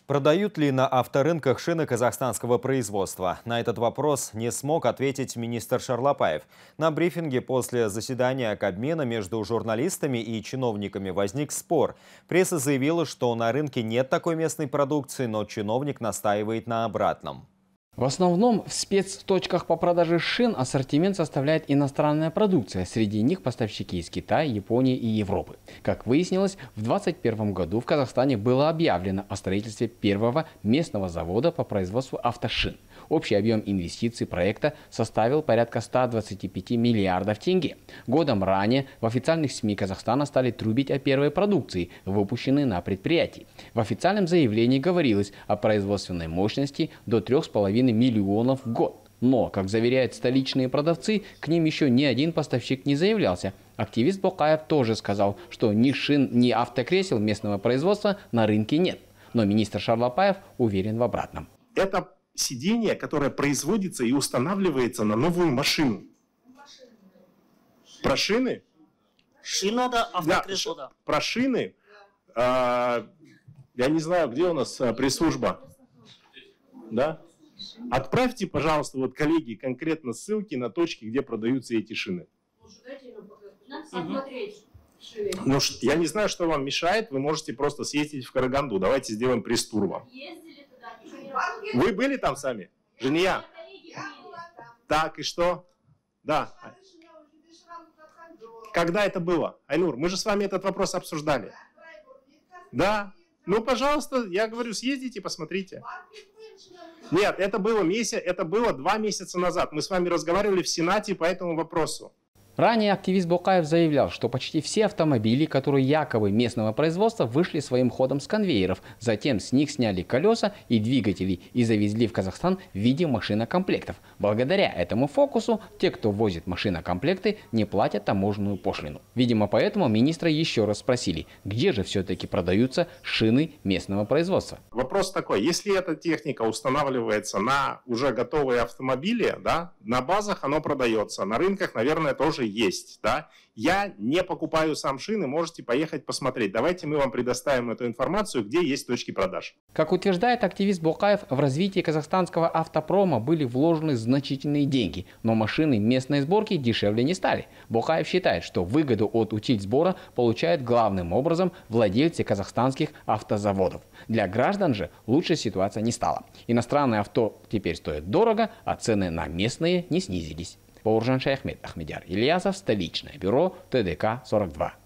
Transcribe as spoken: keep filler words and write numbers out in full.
Продают ли на авторынках шины казахстанского производства? На этот вопрос не смог ответить министр Шарлапаев. На брифинге после заседания Кабмина между журналистами и чиновниками возник спор. Пресса заявила, что на рынке нет такой местной продукции, но чиновник настаивает на обратном. В основном в спецточках по продаже шин ассортимент составляет иностранная продукция. Среди них поставщики из Китая, Японии и Европы. Как выяснилось, в две тысячи двадцать первом году в Казахстане было объявлено о строительстве первого местного завода по производству автошин. Общий объем инвестиций проекта составил порядка ста двадцати пяти миллиардов тенге. Годом ранее в официальных СМИ Казахстана стали трубить о первой продукции, выпущенной на предприятии. В официальном заявлении говорилось о производственной мощности до трёх с половиной миллионов в год. Но, как заверяют столичные продавцы, к ним еще ни один поставщик не заявлялся. Активист Бокаев тоже сказал, что ни шин, ни автокресел местного производства на рынке нет. Но министр Шарлапаев уверен в обратном. Это сиденье, которое производится и устанавливается на новую машину. Про шины? Шина да, автокресло да. Про шины, а, я не знаю, где у нас а, пресс-служба. Да? Отправьте, пожалуйста, вот коллеги конкретно ссылки на точки, где продаются эти шины. Угу. Ну, я не знаю, что вам мешает, вы можете просто съездить в Караганду. Давайте сделаем пресс-тур вам. Вы были там сами? Жения? Так, и что? Да. Когда это было? Айнур, мы же с вами этот вопрос обсуждали. Да. Ну, пожалуйста, я говорю, съездите, посмотрите. Нет, это было месяц, это было два месяца назад. Мы с вами разговаривали в Сенате по этому вопросу. Ранее активист Бокаев заявлял, что почти все автомобили, которые якобы местного производства, вышли своим ходом с конвейеров. Затем с них сняли колеса и двигатели и завезли в Казахстан в виде машинокомплектов. Благодаря этому фокусу те, кто возит машинокомплекты, не платят таможенную пошлину. Видимо, поэтому министра еще раз спросили, где же все-таки продаются шины местного производства. Вопрос такой, если эта техника устанавливается на уже готовые автомобили, да, на базах оно продается, на рынках, наверное, тоже есть, да. Я не покупаю сам шины, можете поехать посмотреть. Давайте мы вам предоставим эту информацию, где есть точки продаж. Как утверждает активист Бокаев, в развитие казахстанского автопрома были вложены значительные деньги, но машины местной сборки дешевле не стали. Бокаев считает, что выгоду от утильсбора получают главным образом владельцы казахстанских автозаводов. Для граждан же лучше ситуация не стала. Иностранные авто теперь стоят дорого, а цены на местные не снизились. Бауыржан Шаяхмет, Ахмедияр Ильясов, столичное бюро Т Д К сорок два.